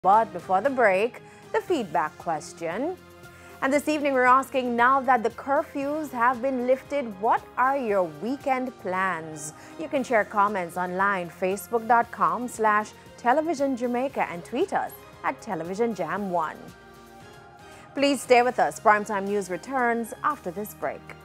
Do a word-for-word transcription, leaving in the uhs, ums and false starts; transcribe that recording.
But before the break, the feedback question. And this evening we're asking, now that the curfews have been lifted, what are your weekend plans? You can share comments online, facebook.com slash television Jamaica, and tweet us at television jam one. Please stay with us. Primetime News returns after this break.